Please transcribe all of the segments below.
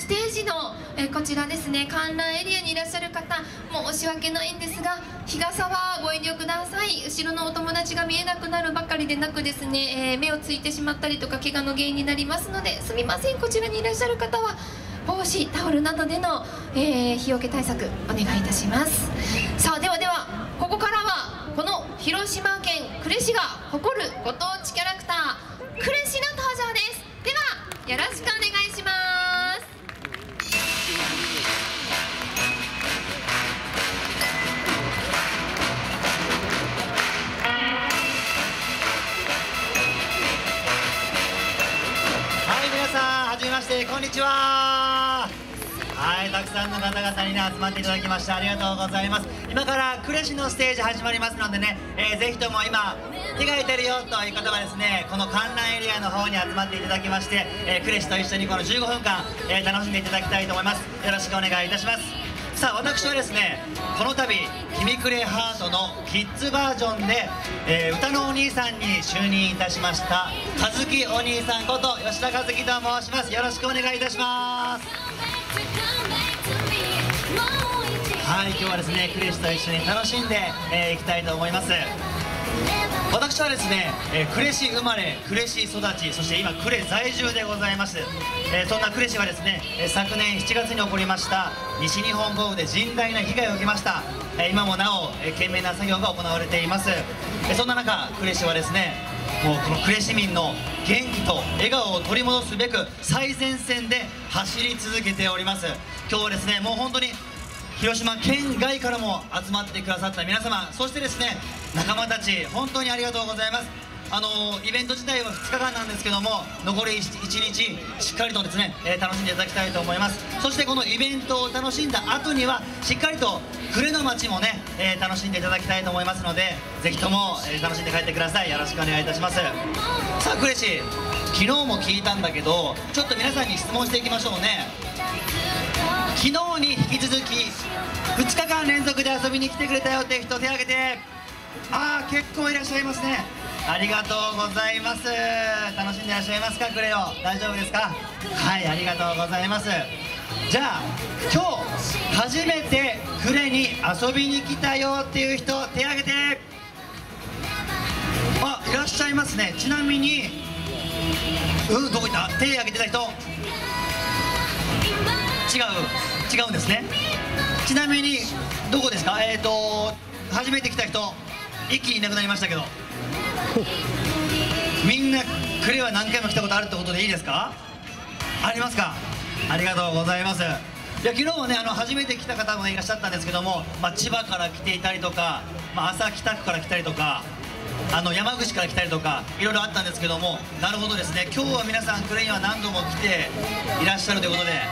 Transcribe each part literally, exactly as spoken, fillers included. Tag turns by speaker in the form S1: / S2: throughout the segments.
S1: テージの、えー、こちらですね、観覧エリアにいらっしゃる方、申し訳ないんですが、日傘はご遠慮ください。後ろのお友達が見えなくなるばかりでなくですね、えー、目をついてしまったりとか怪我の原因になりますので、すみません、こちらにいらっしゃる方は帽子、タオルなどでの、えー、日よけ対策お願いいたします。さあ、ではではここからはこの広島県呉市が誇るご当地キャラクター呉市の登場です。ではよろしくお願いします。
S2: はじめまして、こんにちは。はい、たくさんの方々に、ね、集まっていただきましてありがとうございます。今から呉市のステージ始まりますのでね、えー、ぜひとも今手が空いてるよという方はですね、この観覧エリアの方に集まっていただきまして、えー、呉市と一緒にこのじゅうごふんかん、えー、楽しんでいただきたいと思います。よろしくお願いいたします。さあ、私はですね、この度ひみくれハートのキッズバージョンで、えー、歌のお兄さんに就任いたしました和樹お兄さんこと吉田和樹と申します。よろしくお願いいたします。はい、今日はですね、呉市と一緒に楽しんでい、えー、きたいと思います。私はですね、えー、呉市生まれ、呉市育ち、そして今呉在住でございます。えー、そんな呉市はですね、えー、昨年しちがつに起こりました西日本豪雨で甚大な被害を受けました。えー、今もなお、えー、懸命な作業が行われています。えー、そんな中、呉市はですね、もうこの呉市民の元気と笑顔を取り戻すべく最前線で走り続けております。今日はですね、もう本当に広島県外からも集まってくださった皆様、そしてですね、仲間たち、本当にありがとうございます。あのイベント自体はふつかかんなんですけども、残りいちにちしっかりとですね、えー、楽しんでいただきたいと思います。そしてこのイベントを楽しんだ後にはしっかりと呉の街もね、えー、楽しんでいただきたいと思いますので、ぜひとも、えー、楽しんで帰ってください。よろしくお願いいたします。さあ、呉市、昨日も聞いたんだけど、ちょっと皆さんに質問していきましょうね。昨日に引き続きふつかかん連続で遊びに来てくれたよって人、手を挙げて。ああ、結構いらっしゃいますね。ありがとうございます。楽しんでいらっしゃいますか、呉を。大丈夫ですか。はい、ありがとうございます。じゃあ今日初めて呉に遊びに来たよっていう人、手を挙げて。あ、いらっしゃいますね。ちなみに、うん、どこ行った。手を挙げてた人。違う違うんですね。ちなみにどこですか。えっと初めて来た人一気にいなくなりましたけどみんな呉は何回も来たことあるってことでいいですか。ありますか。ありがとうございます。いや、昨日はね、あの初めて来た方もいらっしゃったんですけども、まあ、千葉から来ていたりとか、まあ、朝北区から来たりとか、あの山口から来たりとかいろいろあったんですけども、なるほどですね、今日は皆さん呉には何度も来ていらっしゃるということで、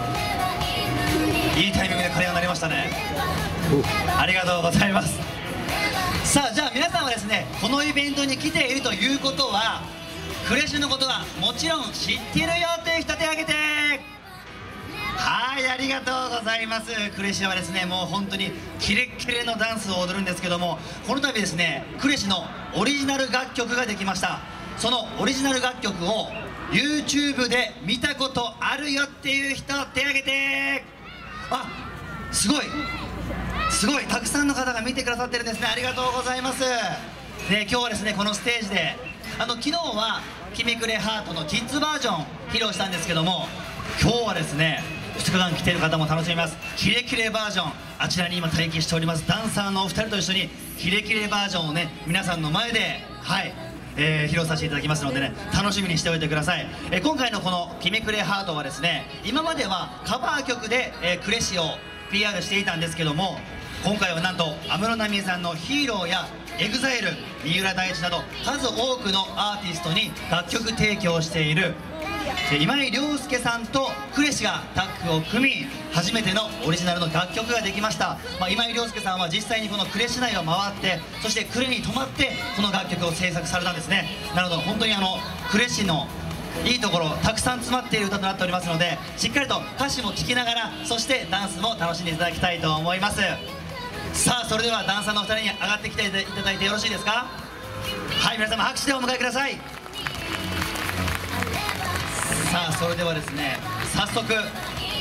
S2: いいタイミングで鐘が鳴りましたね。ありがとうございます。さあ、じゃあ皆さんはですね、このイベントに来ているということは、呉市のことはもちろん知っているよという人、手を挙げて。はい、ありがとうございます。呉市はですね、もう本当にキレッキレのダンスを踊るんですけども、この度ですね、呉市のオリジナル楽曲ができました。そのオリジナル楽曲を ユーチューブ で見たことあるよっていう人、手を挙げて。あ、すごいすごい、たくさんの方が見てくださってるんですね。ありがとうございます。で、今日はですね、このステージであの昨日はひみくれハートのキッズバージョン披露したんですけども、今日はですね、ふつかかん来ている方も楽しみますキレキレバージョン、あちらに今待機しておりますダンサーのお二人と一緒にキレキレバージョンをね、皆さんの前で、はい、えー、披露させていただきますのでね、楽しみにしておいてください。えー、今回のこの「ひみくれハート」はですね、今まではカバー曲で、えー、呉市を ピーアール していたんですけども、今回はなんと安室奈美恵さんの「ヒーロー」や エグザイル、三浦大知など数多くのアーティストに楽曲提供している今井亮介さんと呉市がタッグを組み、初めてのオリジナルの楽曲ができました。まあ、今井亮介さんは実際にこの呉市内を回って、そして呉に泊まってこの楽曲を制作されたんですね。なので本当にあの呉市のいいところたくさん詰まっている歌となっておりますので、しっかりと歌詞も聴きながら、そしてダンスも楽しんでいただきたいと思います。さあ、それではダンサーのお二人に上がってきていただいてよろしいですか。はい、皆様拍手でお迎えください。さあ、それではですね、早速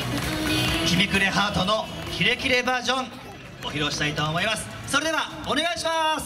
S2: キミクレハートのキレキレバージョンお披露したいと思います。それではお願いします。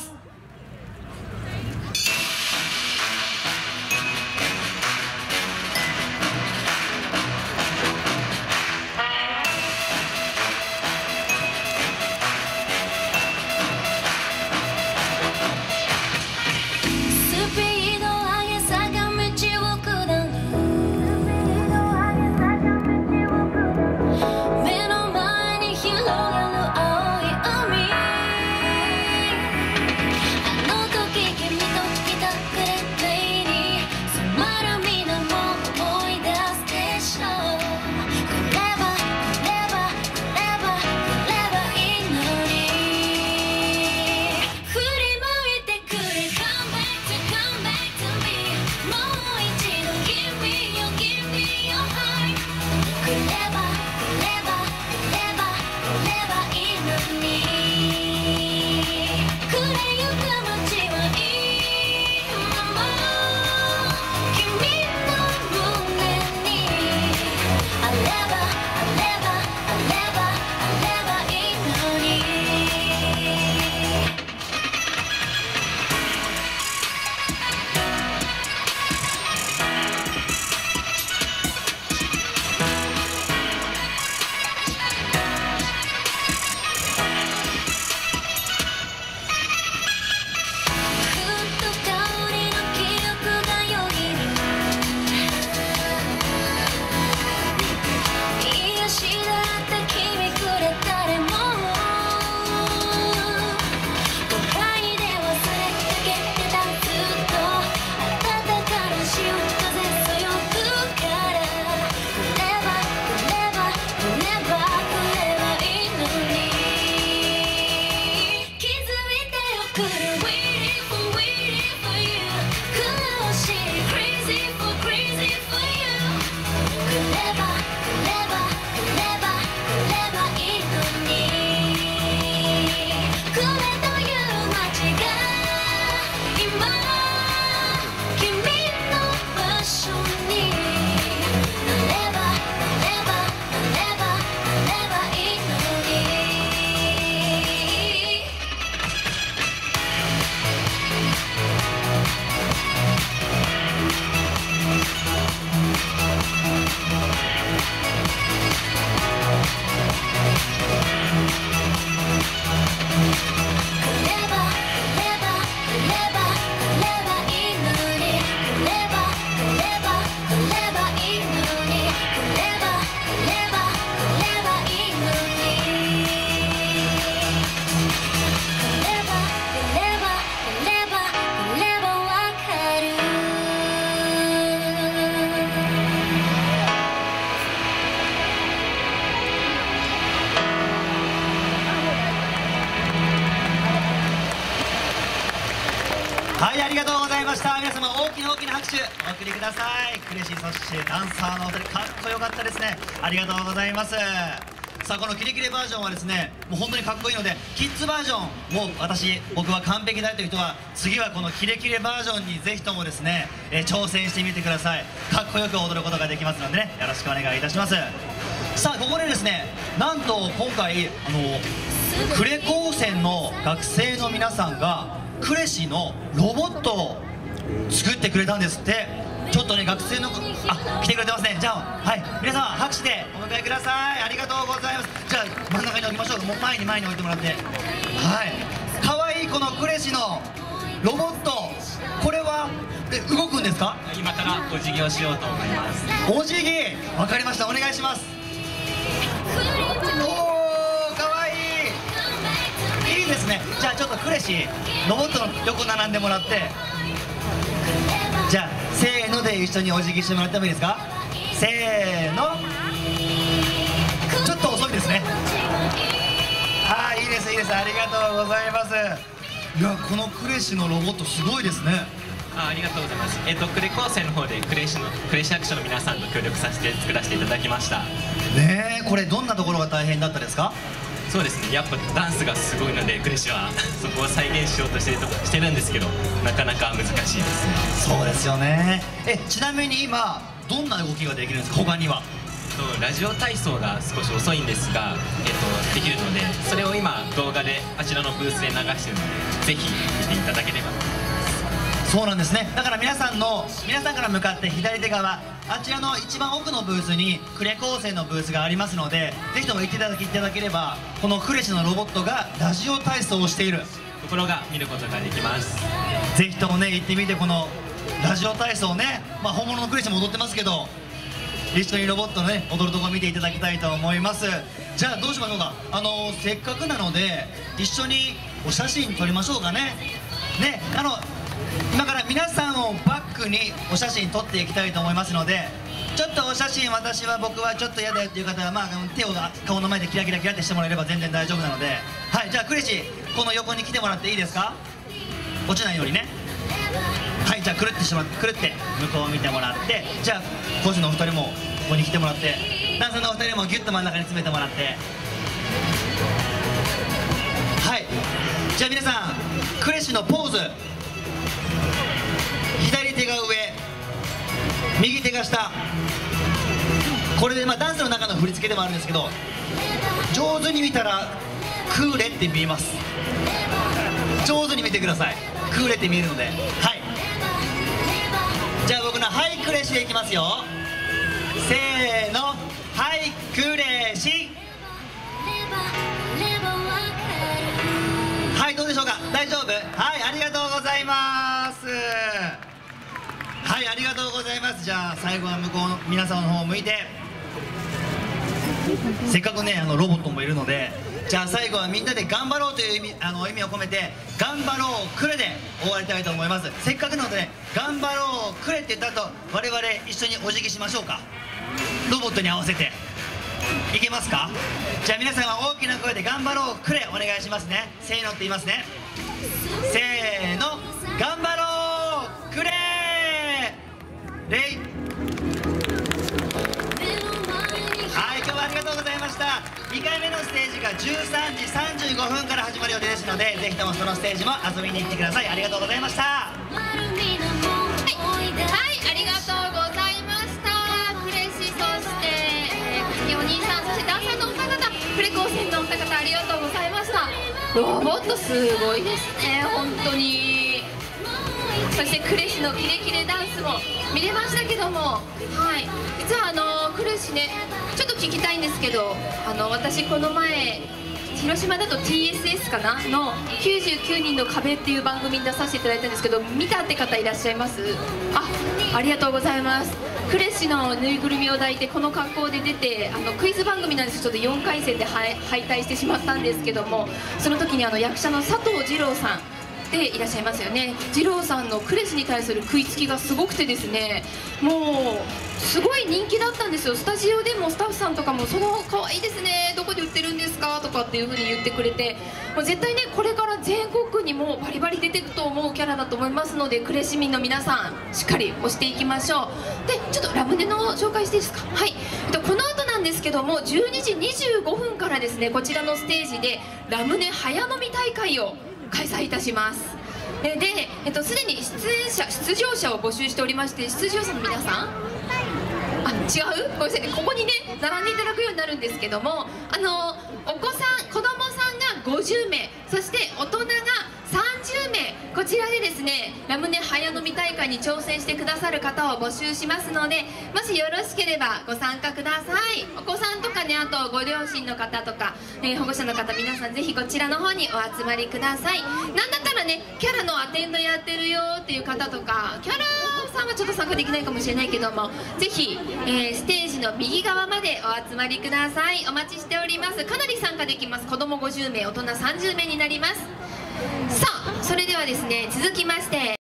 S2: はい、ありがとうございました。皆様大きな大きな拍手お送りください。クレシー、そしてダンサーのお二人かっこよかったですね。ありがとうございます。さあ、このキレキレバージョンはですね、もう本当にかっこいいので、キッズバージョンもう私僕は完璧だという人は次はこのキレキレバージョンにぜひともですね、えー、挑戦してみてください。かっこよく踊ることができますのでね、よろしくお願いいたします。さあ、ここでですね、なんと今回あのクレ高専の学生の皆さんがクレシのロボットを作ってくれたんですって。ちょっとね、学生のあ来てくれてますね。じゃあ、はい、皆様拍手でお迎えください。ありがとうございます。じゃあ真ん中に置きましょう。もう前に前に置いてもらって、はい、かわいいこのクレシのロボット、これはえ動くんですか？
S3: 今からお辞儀をしようと思います。
S2: お辞儀、わかりました。お願いします。おー、かわいい。いいですね。じゃあちょっとクレシロボットの横並んでもらって、じゃあせーので一緒にお辞儀してもらってもいいですか？せーの。ちょっと遅いですね。あー、いいですいいです。ありがとうございます。いや、このクレシのロボットすごいですね。
S3: あ、ありがとうございます。えっとクレ高専の方でクレシのクレシアクションの皆さんと協力させて作らせていただきました。
S2: ねえ、これどんなところが大変だったですか？
S3: そうですね、やっぱダンスがすごいのでクレシはそこを再現しようとしてるとしてるんですけど、なかなか難しいですね。
S2: そうですよね。え、ちなみに今どんな動きができるんですか？他には。
S3: とラジオ体操が少し遅いんですが、えっと、できるので、それを今動画であちらのブースで流してるので、ぜひ見ていただければと思います。
S2: そうなんですね。だから皆さんの皆さんから向かって左手側、あちらの一番奥のブースに呉高専のブースがありますので、ぜひとも行っていただきいただければ、この呉市のロボットがラジオ体操をしている
S3: ところが見ることができます。
S2: ぜひともね行ってみて、このラジオ体操ね、まあ、本物の呉市も踊ってますけど、一緒にロボットのね踊るところ見ていただきたいと思います。じゃあどうしましょうか。あのせっかくなので一緒にお写真撮りましょうかね。ね、あの今から皆さんをバックにお写真撮っていきたいと思いますので、ちょっとお写真、私は僕はちょっと嫌だよっていう方は、まあ、手を顔の前でキラキラキラってしてもらえれば全然大丈夫なので、はい、じゃあ呉市この横に来てもらっていいですか。落ちないようにね。はい、じゃあくるってしまってくるって向こうを見てもらって、じゃあ講師のお二人もここに来てもらって、ダンサーのお二人もギュッと真ん中に詰めてもらって、はい、じゃあ皆さん呉市のポーズ、左手が上、右手が下、これでまあダンスの中の振り付けでもあるんですけど、上手に見たらクーレって見えます。上手に見てください。クーレって見えるので、はい、じゃあ僕のハイクレシでいきますよ。せーの、ハイクレシ。はい、どうでしょうか。大丈夫。はい、ありがとうございます。はい、ありがとうございます。じゃあ最後は向こうの皆様の方を向いて、せっかくねあのロボットもいるので、じゃあ最後はみんなで頑張ろうという意味、あの意味を込めて頑張ろう呉で終わりたいと思います。せっかくなので、ね、頑張ろう呉って言った後、我々一緒にお辞儀しましょうか。ロボットに合わせていけますか。じゃあ皆さんは大きな声で頑張ろう呉お願いしますね。せーのって言いますね。せーの、頑張ろう呉。レイ。はい、今日はありがとうございました。にかいめのステージがじゅうさんじさんじゅうごふんから始まる予定ですので、ぜひともそのステージも遊びに行ってください。ありがとうございました。はい、はい、ありがとうございました。
S1: 呉市、そして、えー、お兄さん、そしてダンサーのお二方、呉高専のお二方、ありがとうございました。ロボットすごいですね、本当に。そして呉市のキレキレダンスも見れましたけども、はい、実はあの呉市ね、ちょっと聞きたいんですけど、あの私この前広島だと ティーエスエス かなのきゅうじゅうきゅうにんの壁っていう番組に出させていただいたんですけど、見たって方いらっしゃいます？あ、ありがとうございます。呉市のぬいぐるみを抱いてこの格好で出て、あのクイズ番組なんですけど、ちょっとよんかい戦で敗退してしまったんですけども、その時にあの役者の佐藤二朗さんでいらっしゃいますよね。二郎さんの呉市に対する食いつきがすごくてですね、もうすごい人気だったんですよ。スタジオでもスタッフさんとかも「その可愛いですね、どこで売ってるんですか?」とかっていう風に言ってくれて、もう絶対ねこれから全国にもバリバリ出ていくと思うキャラだと思いますので、呉市民の皆さんしっかり押していきましょう。でちょっとラムネの紹介していいですか。はい、えっと、この後なんですけども、じゅうにじにじゅうごふんからですね、こちらのステージでラムネ早飲み大会を開催いたします。で、えっと、すでに出演者出場者を募集しておりまして、出場者の皆さん、あ、違う、ごめんなさい、ここにね並んでいただくようになるんですけども、あのお子さん子供さんがごじゅうめい、そして大人がさんじゅうめい、こちらでですねラムネ早飲み大会に挑戦してくださる方を募集しますので、もしよろしければご参加ください。お子さんとかね、あとご両親の方とか、えー、保護者の方、皆さんぜひこちらの方にお集まりください。なんだったらね、キャラのアテンドやってるよっていう方とか、キャラさんはちょっと参加できないかもしれないけども、ぜひ、えー、ステージの右側までお集まりください。お待ちしております。かなり参加できます。子供ごじゅうめい、大人さんじゅうめいになります。さあ、それではですね、続きまして